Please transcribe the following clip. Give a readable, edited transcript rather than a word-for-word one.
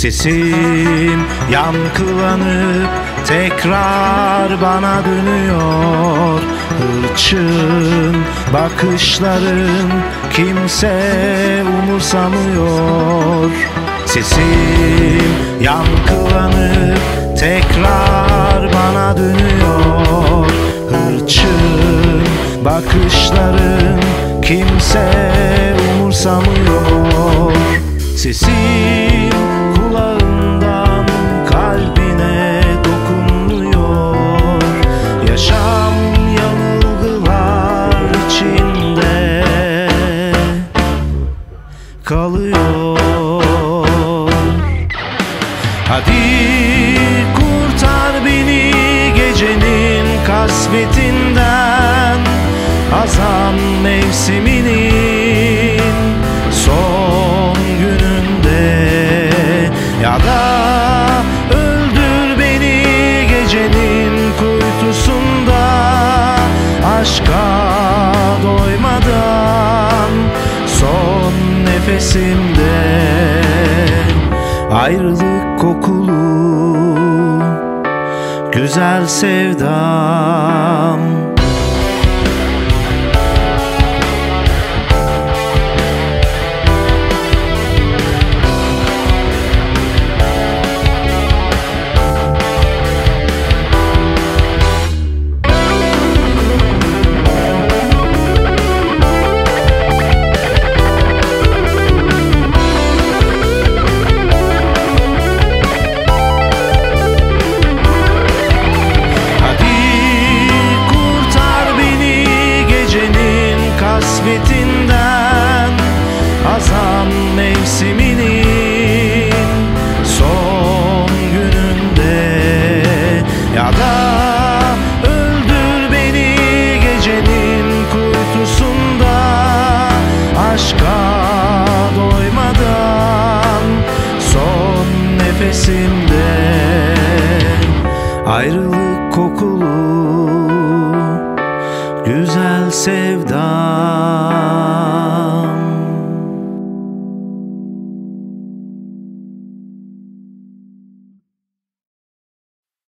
Sesim yankılanıp tekrar bana dönüyor. Hırçın bakışların kimse umursamıyor. Sesim yankılanıp tekrar bana dönüyor. Hırçın bakışların kimse umursamıyor. Sesim kulağından kalbine dokunmuyor. Yaşam yanılgılar içinde kalıyor. Hadi kurtar beni gecenin kasvetinden, hazan mevsiminin son gününde. Ya da öldür beni gecenin kuytusunda, aşka doymadan son nefesimde. Ayrılık kokulu güzel sevdam. Kasvetinden, hazan mevsiminin son gününde. Ya da öldür beni gecenin kuytusunda, aşka doymadan son nefesimde. Ayrılık kokulu